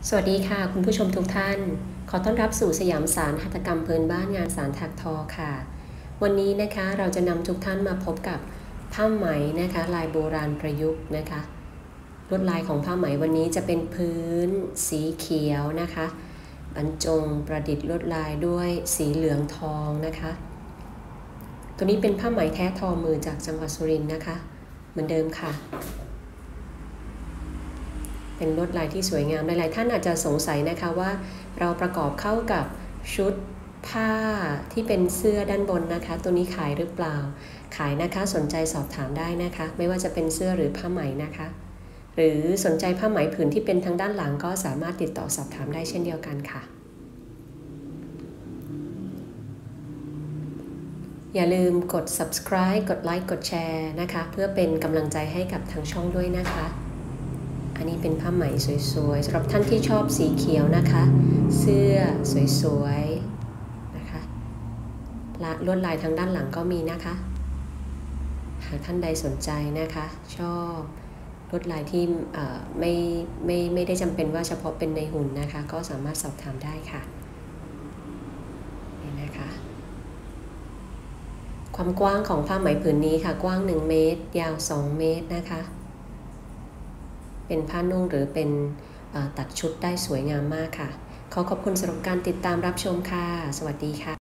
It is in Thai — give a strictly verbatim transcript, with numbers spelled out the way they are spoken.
สวัสดีค่ะคุณผู้ชมทุกท่านขอต้อนรับสู่สยามสารหัตถกรรมพื้นบ้านงานสารถักทอค่ะวันนี้นะคะเราจะนำทุกท่านมาพบกับผ้าไหมนะคะลายโบราณประยุกต์นะคะลวดลายของผ้าไหมวันนี้จะเป็นพื้นสีเขียวนะคะบรรจงประดิษฐ์ลวดลายด้วยสีเหลืองทองนะคะตัวนี้เป็นผ้าไหมแท้ทอมือจากจังหวัดสุรินทร์นะคะเหมือนเดิมค่ะเป็นลวดลายที่สวยงามหลายๆท่านอาจจะสงสัยนะคะว่าเราประกอบเข้ากับชุดผ้าที่เป็นเสื้อด้านบนนะคะตัวนี้ขายหรือเปล่าขายนะคะสนใจสอบถามได้นะคะไม่ว่าจะเป็นเสื้อหรือผ้าไหมนะคะหรือสนใจผ้าไหมผืนที่เป็นทางด้านหลังก็สามารถติดต่อสอบถามได้เช่นเดียวกันค่ะอย่าลืมกด ซับสไครบ์ กดไลค์ กดแชร์นะคะเพื่อเป็นกำลังใจให้กับทางช่องด้วยนะคะอันนี้เป็นผ้าไหมสวยๆสำหรับท่านที่ชอบสีเขียวนะคะเสื้อสวยๆนะคะและลวดลายทางด้านหลังก็มีนะคะหากท่านใดสนใจนะคะชอบลวดลายที่ไม่ไม่ไม่ได้จำเป็นว่าเฉพาะเป็นในหุ่นนะคะก็สามารถสอบถามได้ค่ะนี่นะคะความกว้างของผ้าไหมผืนนี้ค่ะกว้างหนึ่งเมตรยาวสองเมตรนะคะเป็นผ้านุ่งหรือเป็นตัดชุดได้สวยงามมากค่ะขอขอบคุณสำหรับการติดตามรับชมค่ะสวัสดีค่ะ